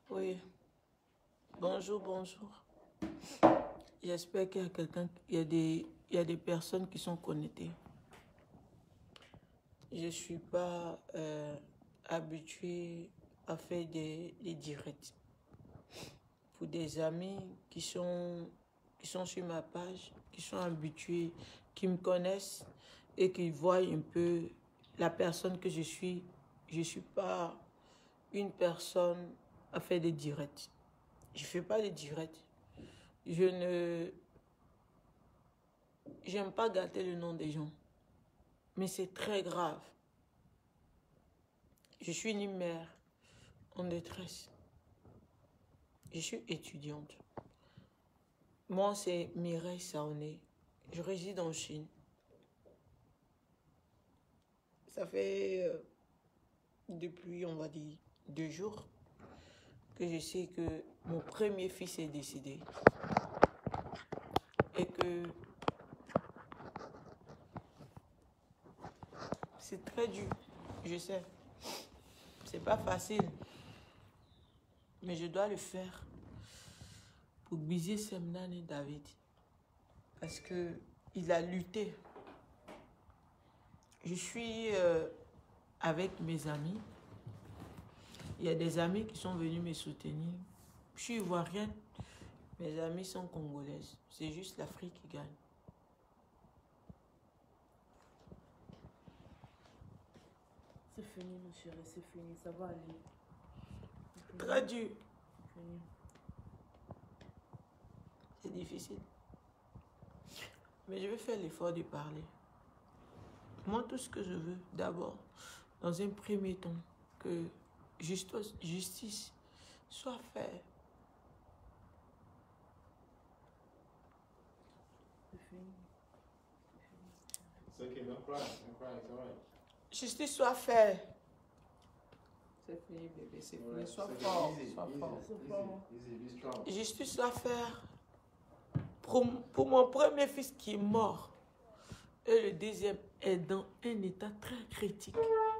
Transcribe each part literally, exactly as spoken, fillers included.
Oui, bonjour, bonjour. J'espère qu'il y a quelqu'un, il y a des, il y a des personnes qui sont connectées. Je ne suis pas euh, habituée à faire des, des directs. Pour des amis qui sont, qui sont sur ma page, qui sont habitués, qui me connaissent et qui voient un peu la personne que je suis, je ne suis pas une personne à faire des directs. Je ne fais pas des directs. Je ne... J'aime pas gâter le nom des gens. Mais c'est très grave. Je suis une mère en détresse. Je suis étudiante. Moi, c'est Mireille Saoné. Je réside en Chine. Ça fait euh, depuis, on va dire, deux jours que je sais que mon premier fils est décédé. Et que c'est très dur, je sais. C'est pas facile. Mais je dois le faire pour Gbizie Semnane David. Parce que il a lutté. Je suis euh, avec mes amis. Il y a des amis qui sont venus me soutenir. Je suis ivoirienne. Mes amis sont congolaises. C'est juste l'Afrique qui gagne. C'est fini, mon chéri, c'est fini. Ça va aller. Très dur. Fini. C'est difficile. Mais je vais faire l'effort de parler. Moi, tout ce que je veux, d'abord, dans un premier temps, que justice, justice soit faite. C'est fini. It's okay, don't cry, don't cry, it's alright. Justice soit faite. C'est fini, bébé, c'est fini. Alright, Sois it's okay. fort, Easy, sois easy, fort. easy, Sois fort. easy, be strong. Justice soit faite pour, pour mon premier fils qui est mort. Et le deuxième est dans un état très critique.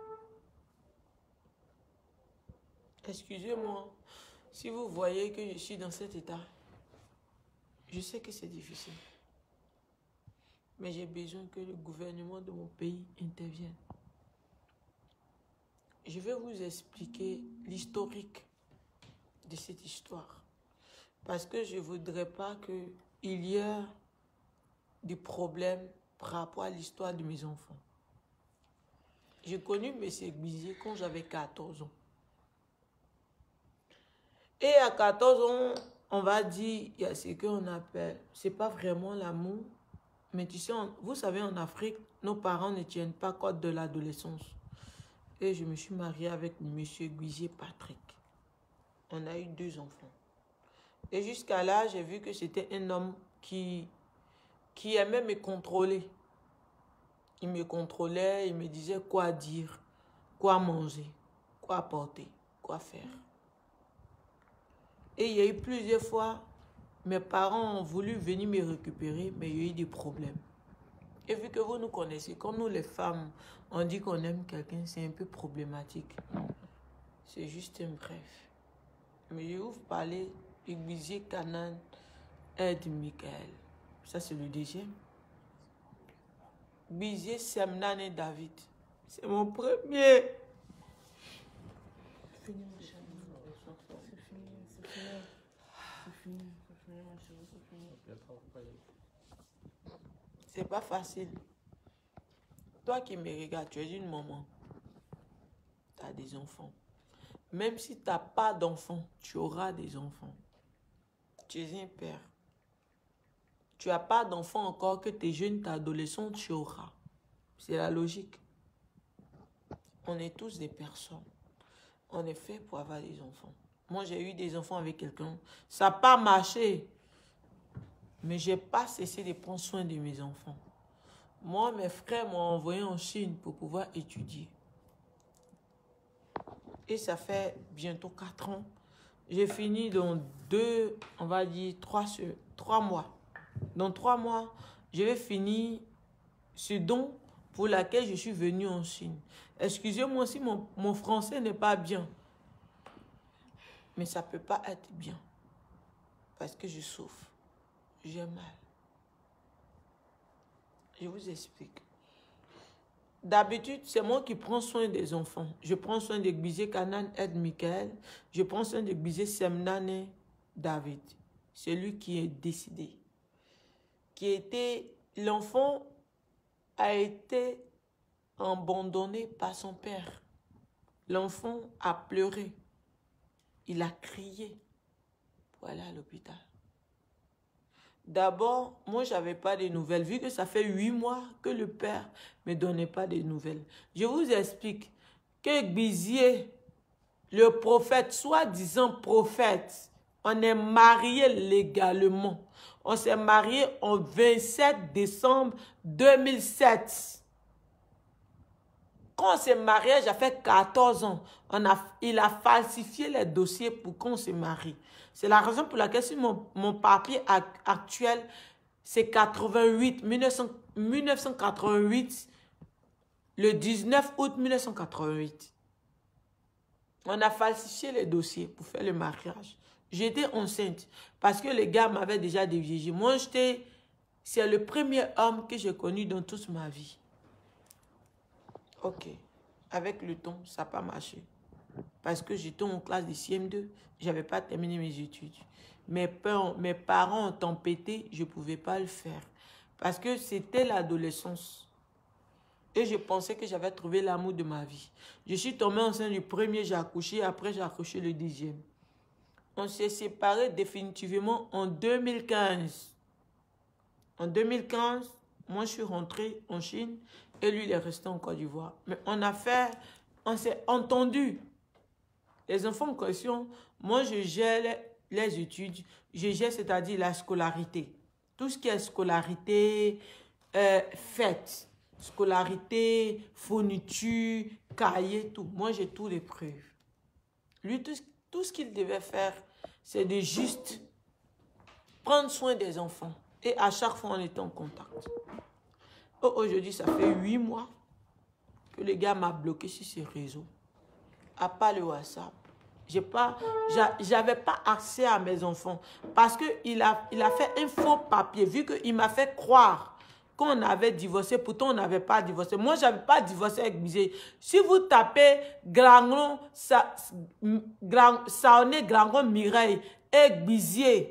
Excusez-moi, si vous voyez que je suis dans cet état, je sais que c'est difficile. Mais j'ai besoin que le gouvernement de mon pays intervienne. Je vais vous expliquer l'historique de cette histoire. Parce que je ne voudrais pas qu'il y ait des problèmes par rapport à l'histoire de mes enfants. J'ai connu M. Gbizie quand j'avais quatorze ans. Et à quatorze ans, on va dire, il y a ce qu'on appelle, c'est pas vraiment l'amour, mais tu sais, on, vous savez, en Afrique, nos parents ne tiennent pas compte de l'adolescence. Et je me suis mariée avec M. Gbizie Patrick. On a eu deux enfants. Et jusqu'à là, j'ai vu que c'était un homme qui, qui aimait me contrôler. Il me contrôlait, il me disait quoi dire, quoi manger, quoi porter, quoi faire. Et il y a eu plusieurs fois, mes parents ont voulu venir me récupérer, mais il y a eu des problèmes. Et vu que vous nous connaissez, quand nous les femmes, on dit qu'on aime quelqu'un, c'est un peu problématique. C'est juste un bref. Mais je vais vous parler de Gbizie Kanan Aide Michael. Ça, c'est le deuxième. Gbizie Semnane David. C'est mon premier. C'est fini, mon chéri. Sois fort. C'est fini, c'est fini. C'est fini, c'est fini, mon chéri, c'est fini. C'est pas facile. Toi qui me regardes, tu es une maman. Tu as des enfants. Même si tu n'as pas d'enfants, tu auras des enfants. Tu es un père. Tu n'as pas d'enfants encore, que tu es jeune, tu es adolescent, tu auras. C'est la logique. On est tous des personnes. On est fait pour avoir des enfants. Moi, j'ai eu des enfants avec quelqu'un. Ça n'a pas marché. Mais je n'ai pas cessé de prendre soin de mes enfants. Moi, mes frères m'ont envoyé en Chine pour pouvoir étudier. Et ça fait bientôt quatre ans. J'ai fini dans deux, on va dire, trois, trois mois. Dans trois mois, je vais finir ce don pour lequel je suis venue en Chine. Excusez-moi si mon, mon français n'est pas bien. Mais ça ne peut pas être bien. Parce que je souffre. J'ai mal. Je vous explique. D'habitude, c'est moi qui prends soin des enfants. Je prends soin de Gbizé Kanan Ed Michael. Je prends soin de Gbizé Semnane David. C'est lui qui est décidé. Qui était... L'enfant a été abandonné par son père. L'enfant a pleuré. Il a crié pour aller à l'hôpital. D'abord, moi, je n'avais pas de nouvelles, vu que ça fait huit mois que le père ne me donnait pas de nouvelles. Je vous explique que Gbizé, le prophète, soi-disant prophète, on est marié légalement. On s'est marié en vingt-sept décembre deux mille sept. Quand on s'est marié, j'avais quatorze ans. On a, il a falsifié les dossiers pour qu'on se marie. C'est la raison pour laquelle si mon, mon papier actuel, c'est quatre-vingt-huit, mille neuf cent quatre-vingt-huit, le dix-neuf août mille neuf cent quatre-vingt-huit. On a falsifié les dossiers pour faire le mariage. J'étais enceinte parce que les gars m'avaient déjà dévié. Moi, j'étais... C'est le premier homme que j'ai connu dans toute ma vie. Ok. Avec le temps, ça n'a pas marché. Parce que j'étais en classe de C M deux. Je n'avais pas terminé mes études. Mes, peurs, mes parents ont tempêté. Je ne pouvais pas le faire. Parce que c'était l'adolescence. Et je pensais que j'avais trouvé l'amour de ma vie. Je suis tombée enceinte du premier, j'ai accouché. Après, j'ai accouché le dixième. On s'est séparés définitivement en deux mille quinze. En deux mille quinze, moi, je suis rentrée en Chine et lui, il est resté en Côte d'Ivoire. Mais on a fait, on s'est entendu. Les enfants en question, moi, je gère les, les études. Je gère, c'est-à-dire la scolarité. Tout ce qui est scolarité, euh, fête, scolarité, fourniture, cahier, tout. Moi, j'ai tous les preuves. Lui, tout, tout ce qu'il devait faire, c'est de juste prendre soin des enfants. Et à chaque fois, on était en contact. Oh, aujourd'hui, ça fait huit mois que le gars m'a bloqué sur ses réseaux. À part le WhatsApp. J'ai pas, j'avais pas accès à mes enfants. Parce qu'il a, il a fait un faux papier. Vu qu'il m'a fait croire qu'on avait divorcé. Pourtant, on n'avait pas divorcé. Moi, je n'avais pas divorcé avec Gbizé. Si vous tapez Grangon, Sa, Grand, Saoné, Grangon, Mireille et Gbizé,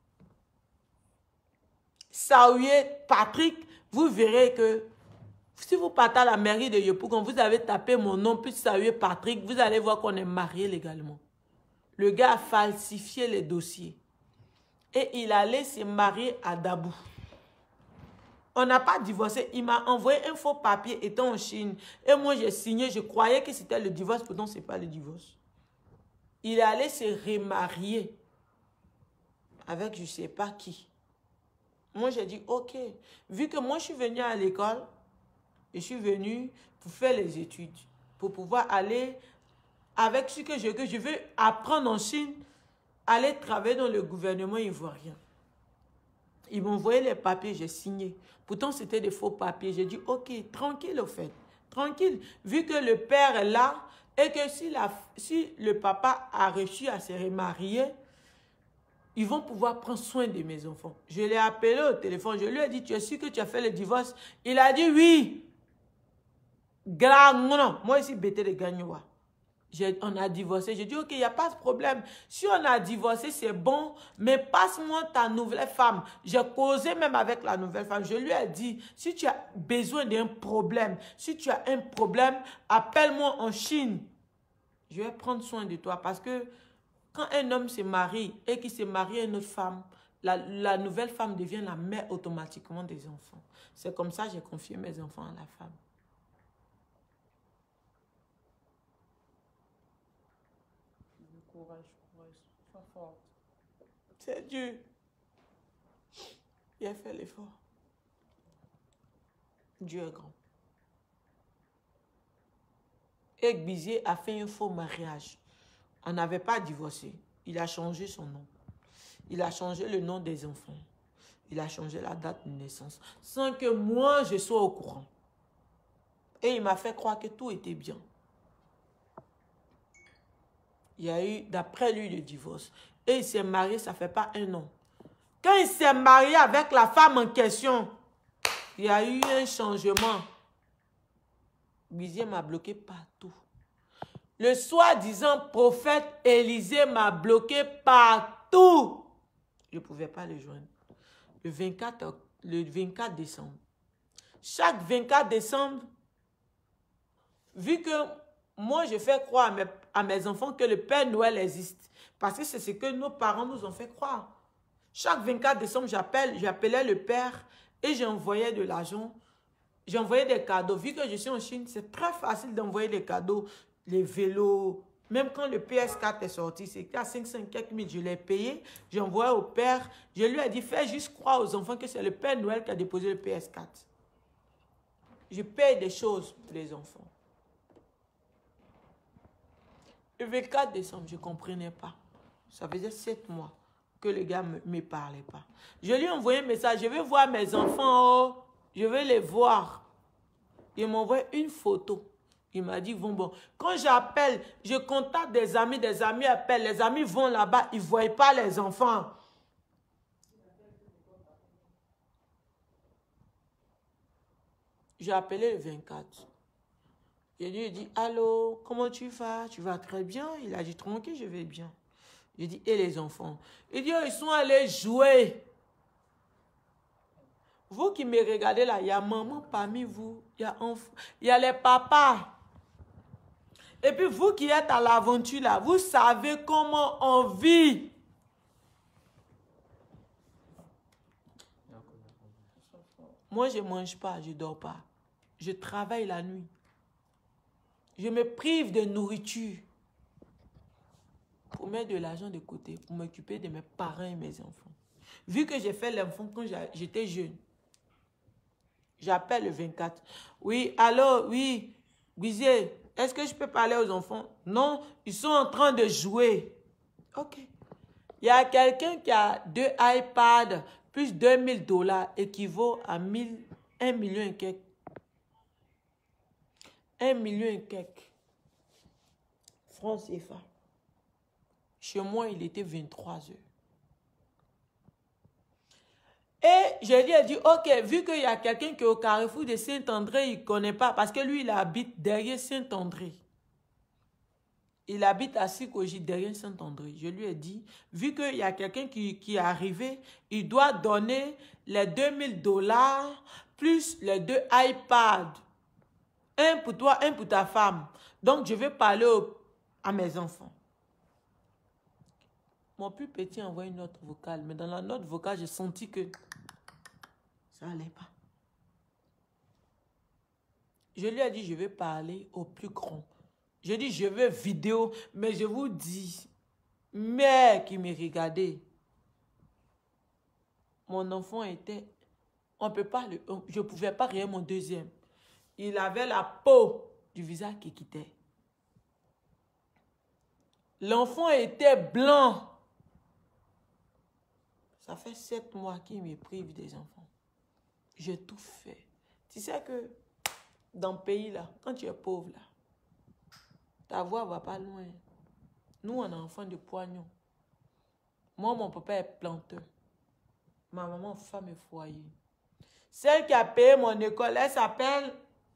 Saouye, Patrick, vous verrez que si vous partez à la mairie de Yopougon, vous avez tapé mon nom, puis Saouye, Patrick, vous allez voir qu'on est mariés légalement. Le gars a falsifié les dossiers. Et il allait se marier à Dabou. On n'a pas divorcé. Il m'a envoyé un faux papier étant en Chine. Et moi, j'ai signé. Je croyais que c'était le divorce. Pourtant, ce n'est pas le divorce. Il allait se remarier avec je ne sais pas qui. Moi, j'ai dit, ok. Vu que moi, je suis venue à l'école, je suis venue pour faire les études. Pour pouvoir aller avec ce que je, que je veux apprendre en Chine, aller travailler dans le gouvernement ivoirien. Ils m'ont envoyé les papiers, j'ai signé. Pourtant, c'était des faux papiers. J'ai dit, ok, tranquille au fait. Tranquille. Vu que le père est là et que si, la, si le papa a réussi à se remarier, ils vont pouvoir prendre soin de mes enfants. Je l'ai appelé au téléphone. Je lui ai dit, tu es sûr que tu as fait le divorce? Il a dit oui. Grand, non. Moi ici, bêté de Gagnoua. On a divorcé. J'ai dit, ok, il n'y a pas de problème. Si on a divorcé, c'est bon, mais passe-moi ta nouvelle femme. J'ai causé même avec la nouvelle femme. Je lui ai dit, si tu as besoin d'un problème, si tu as un problème, appelle-moi en Chine. Je vais prendre soin de toi parce que quand un homme se marie et qu'il se marie à une autre femme, la, la nouvelle femme devient la mère automatiquement des enfants. C'est comme ça que j'ai confié mes enfants à la femme. Courage, courage, sois forte. C'est dur. Il a fait l'effort. Dieu est grand. Et Gbizé a fait un faux mariage. On n'avait pas divorcé. Il a changé son nom. Il a changé le nom des enfants. Il a changé la date de naissance. Sans que moi, je sois au courant. Et il m'a fait croire que tout était bien. il y a eu, d'après lui, le divorce. Et il s'est marié, ça ne fait pas un an. Quand il s'est marié avec la femme en question, il y a eu un changement. Guizier m'a bloqué partout. Le soi-disant prophète Élisée m'a bloqué partout. Je ne pouvais pas le joindre. Le vingt-quatre, le vingt-quatre décembre. Chaque vingt-quatre décembre, vu que moi, je fais croire à mes, à mes enfants que le Père Noël existe. Parce que c'est ce que nos parents nous ont fait croire. Chaque vingt-quatre décembre, j'appelle, j'appelais le Père et j'envoyais de l'argent. J'envoyais des cadeaux. Vu que je suis en Chine, c'est très facile d'envoyer des cadeaux. Les vélos. Même quand le P S quatre est sorti, c'était à cinq cents quelques mille. Je l'ai payé. J'ai envoyé au Père. Je lui ai dit, fais juste croire aux enfants que c'est le Père Noël qui a déposé le P S quatre. Je paye des choses pour les enfants. Le vingt-quatre décembre, je ne comprenais pas. Ça faisait sept mois que le gars ne me, me parlait pas. Je lui ai envoyé un message. Je vais voir mes enfants. Oh, je vais les voir. Il m'a envoyé une photo. Il m'a dit, bon, bon. Quand j'appelle, je contacte des amis. Des amis appellent. Les amis vont là-bas. Ils ne voient pas les enfants. J'ai appelé le vingt-quatre. Je lui ai dit, allô, comment tu vas? Tu vas très bien? Il a dit, tranquille, je vais bien. J'ai dit, et les enfants? Il dit, oh, ils sont allés jouer. Vous qui me regardez là, il y a maman parmi vous, il y a enfants, il y a les papas. Et puis vous qui êtes à l'aventure là, vous savez comment on vit. Moi, je ne mange pas, je ne dors pas. Je travaille la nuit. Je me prive de nourriture pour mettre de l'argent de côté, pour m'occuper de mes parents et mes enfants. Vu que j'ai fait l'enfant quand j'étais jeune, j'appelle le vingt-quatre. Oui, allô, oui, Guizier, est-ce que je peux parler aux enfants? Non, ils sont en train de jouer. Ok. Il y a quelqu'un qui a deux iPads plus deux mille dollars équivaut à mille, un million et quelques. Un million et quelques. Francs C F A. Chez moi, il était vingt-trois heures. Et je lui ai dit, ok, vu qu'il y a quelqu'un qui est au carrefour de Saint-André, il ne connaît pas, parce que lui, il habite derrière Saint-André. Il habite à Sikoji, derrière Saint-André. Je lui ai dit, vu qu'il y a quelqu'un qui, qui est arrivé, il doit donner les deux mille dollars plus les deux iPads. Un pour toi, un pour ta femme. Donc, je vais parler au, à mes enfants. Mon plus petit a envoyé une note vocale, mais dans la note vocale, j'ai senti que ça n'allait pas. Je lui ai dit, je vais parler au plus grand. Je dis, je veux vidéo, mais je vous dis, mère qui me regardait, mon enfant était, on peut pas, le, je ne pouvais pas rien mon deuxième. Il avait la peau du visage qui quittait. L'enfant était blanc. Ça fait sept mois qu'il me prive des enfants. J'ai tout fait. Tu sais que dans le pays là, quand tu es pauvre là, ta voix ne va pas loin. Nous, on est enfants de poignons. Moi, mon papa est planteur. Ma maman, femme et foyer. Celle qui a payé mon école, elle s'appelle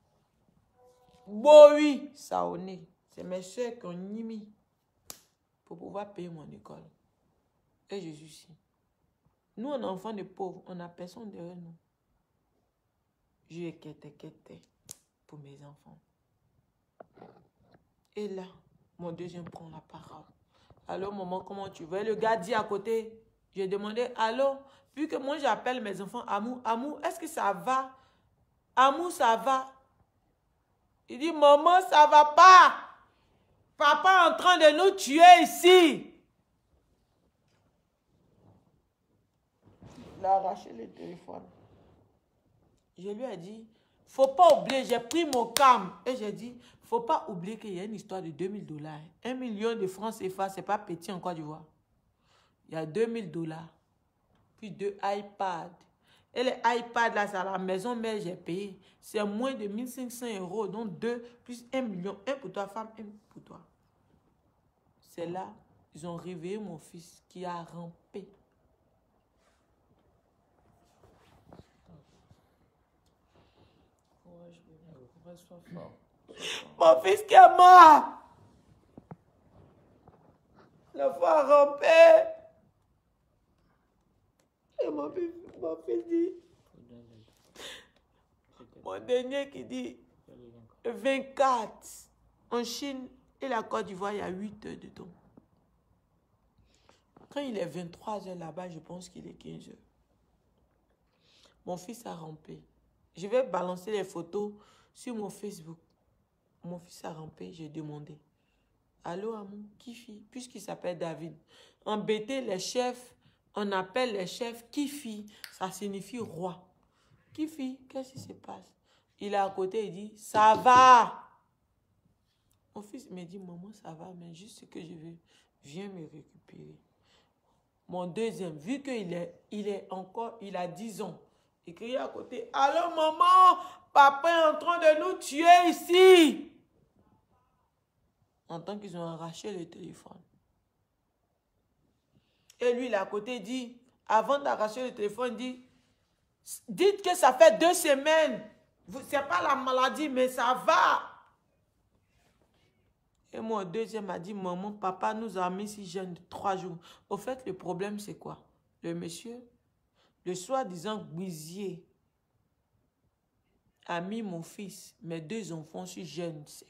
Bowie Saoné. C'est mes soeurs qui ont mis pour pouvoir payer mon école. Et je suis ici. Nous, on est enfants de pauvres. On n'a personne derrière nous. Je quitté, quitté pour mes enfants. Et là, mon deuxième prend la parole. Allô, maman, comment tu vas? Le gars dit à côté, j'ai demandé, allô, vu que moi j'appelle mes enfants Amou, Amou, est-ce que ça va? Amou, ça va? Il dit, maman, ça va pas. Papa est en train de nous tuer ici. Il a arraché le téléphone. Je lui ai dit, faut pas oublier, j'ai pris mon calme. Et j'ai dit, faut pas oublier qu'il y a une histoire de deux mille dollars. Un million de francs C F A, c'est pas petit en Côte d'Ivoire. Il y a deux mille dollars. Puis deux iPads. Et les iPads, là, c'est à la maison, mais j'ai payé. C'est moins de mille cinq cents euros. Donc deux plus un million. Un pour toi, femme, un pour toi. C'est là, ils ont réveillé mon fils qui a rampé. Courage, bébé. Courage, sois fort. Mon fils qui est mort. L'enfant a rampé. Et mon fils, mon fils dit, mon dernier qui dit vingt-quatre. En Chine et la Côte d'Ivoire, il y a huit heures de temps. Quand il est vingt-trois heures là-bas, je pense qu'il est quinze heures. Mon fils a rampé. Je vais balancer les photos sur mon Facebook. Mon fils a rampé, j'ai demandé. Allô, amour, Kifi, puisqu'il s'appelle David. Embêter les chefs, on appelle les chefs Kifi. Ça signifie roi. Kifi, qu'est-ce qui se passe? Il est à côté, il dit, ça va. Mon fils me dit, maman, ça va, mais juste ce que je veux, viens me récupérer. Mon deuxième, vu qu'il est, il est encore, il a dix ans, il crie à côté, allô, maman, papa est en train de nous tuer ici. En tant qu'ils ont arraché le téléphone. Et lui, il est à côté, dit, avant d'arracher le téléphone, dit, dites que ça fait deux semaines. C'est pas la maladie, mais ça va. Et mon deuxième a dit, maman, papa nous a mis si jeune de trois jours. Au fait, le problème, c'est quoi? Le monsieur, le soi-disant guisier, a mis mon fils, mes deux enfants, sur jeûne sec.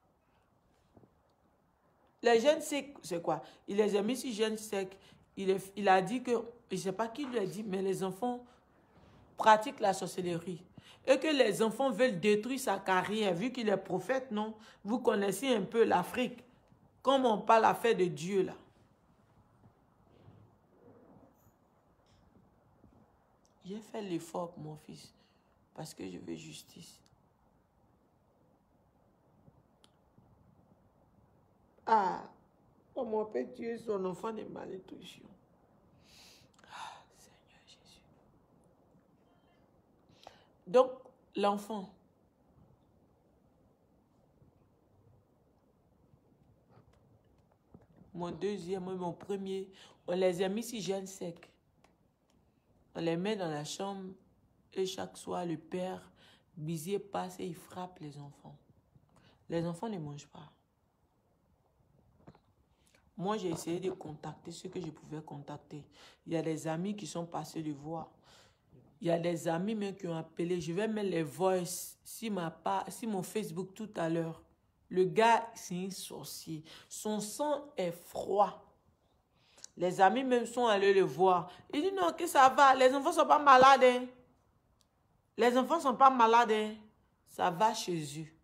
Les jeûnes secs, c'est quoi? Il les a mis sur jeûne sec. Il, est, il a dit que, je ne sais pas qui lui a dit, mais les enfants pratiquent la sorcellerie. Et que les enfants veulent détruire sa carrière, vu qu'il est prophète, non? Vous connaissez un peu l'Afrique. Comme on parle l'affaire de Dieu, là. J'ai fait l'effort pour mon fils, parce que je veux justice. Ah, comment peut tuer son enfant de malédiction? Ah, Seigneur Jésus. Donc, l'enfant, mon deuxième, mon premier, on les a mis si jeunes secs. On les met dans la chambre et chaque soir, le père, Bizier, passe et il frappe les enfants. Les enfants ne mangent pas. Moi, j'ai essayé de contacter ceux que je pouvais contacter. Il y a des amis qui sont passés le voir. Il y a des amis même qui ont appelé. Je vais mettre les voices sur, ma part, sur mon Facebook tout à l'heure. Le gars, c'est un sorcier. Son sang est froid. Les amis même sont allés le voir. Ils disent non, que ça va. Les enfants ne sont pas malades. Hein. Les enfants ne sont pas malades. Hein. Ça va chez eux.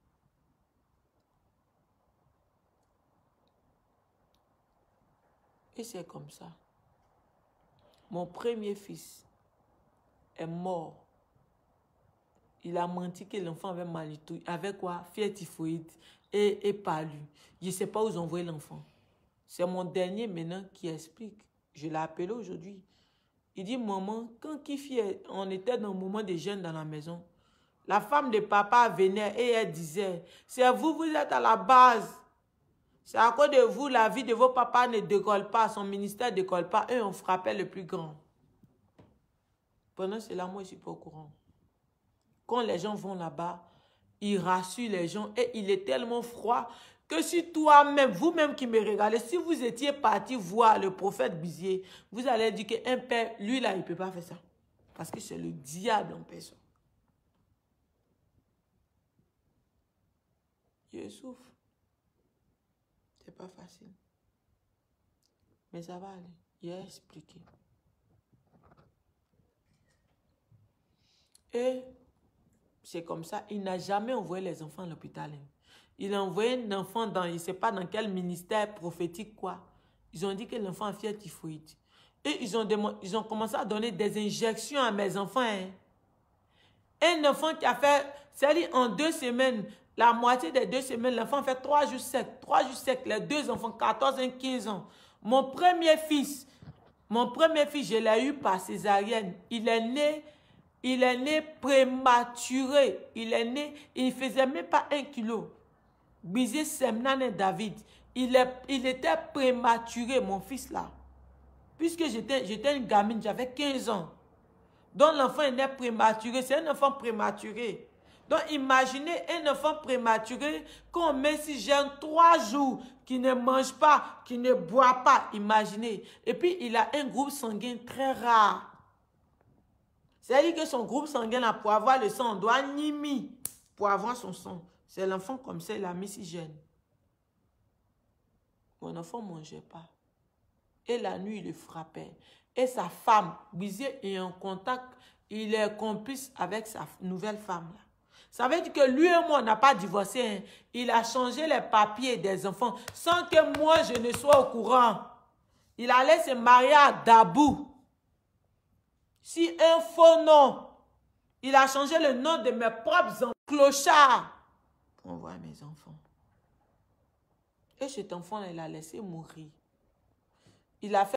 Et c'est comme ça. Mon premier fils est mort. Il a menti que l'enfant avait maladie. Avec quoi? Fièvre typhoïde et, et palu. Je ne sais pas où ils ont envoyé l'enfant. C'est mon dernier maintenant qui explique. Je l'ai appelé aujourd'hui. Il dit, maman, quand Kifi, on était dans le moment des jeunes dans la maison, la femme de papa venait et elle disait, c'est vous, vous êtes à la base. C'est à cause de vous, la vie de vos papas ne décolle pas, son ministère ne décolle pas. Eux, on frappait le plus grand. Pendant cela, moi, je ne suis pas au courant. Quand les gens vont là-bas, ils rassurent les gens et il est tellement froid que si toi-même, vous-même qui me regardez, si vous étiez parti voir le prophète Bizier, vous allez dire qu'un père, lui là, il ne peut pas faire ça. Parce que c'est le diable en personne. Je souffre. C'est pas facile. Mais ça va aller. Il a expliqué. Et c'est comme ça. Il n'a jamais envoyé les enfants à l'hôpital. Il a envoyé un enfant dans, je ne sais pas dans quel ministère prophétique, quoi. Ils ont dit que l'enfant a fièvre typhoïde. Et ils ont, ils ont commencé à donner des injections à mes enfants. Hein. Un enfant qui a fait, c'est-à-dire en deux semaines, la moitié des deux semaines, l'enfant fait trois jours secs. Trois jours secs, les deux enfants, quatorze et quinze ans. Mon premier fils, mon premier fils, je l'ai eu par césarienne. Il est né, il est né prématuré. Il est né, il ne faisait même pas un kilo. Bizier Semnan et David. il, est, il était prématuré, mon fils là. Puisque j'étais une gamine, j'avais quinze ans. Donc l'enfant est né prématuré, c'est un enfant prématuré. Donc imaginez un enfant prématuré qu'on met si jeune trois jours, qui ne mange pas, qui ne boit pas, imaginez. Et puis il a un groupe sanguin très rare. C'est-à-dire que son groupe sanguin, là, pour avoir le sang, on doit nimi pour avoir son sang. C'est l'enfant comme ça, il a mis si jeune. Mon enfant ne mangeait pas. Et la nuit, il le frappait. Et sa femme, Bizier est en contact, il est complice avec sa nouvelle femme. Là. Ça veut dire que lui et moi, on n'a pas divorcé. Hein. Il a changé les papiers des enfants sans que moi, je ne sois au courant. Il allait se marier à Dabou. Si un faux nom, il a changé le nom de mes propres enfants. Clochard. Pour voir mes enfants. Et cet enfant, il a laissé mourir. Il a fait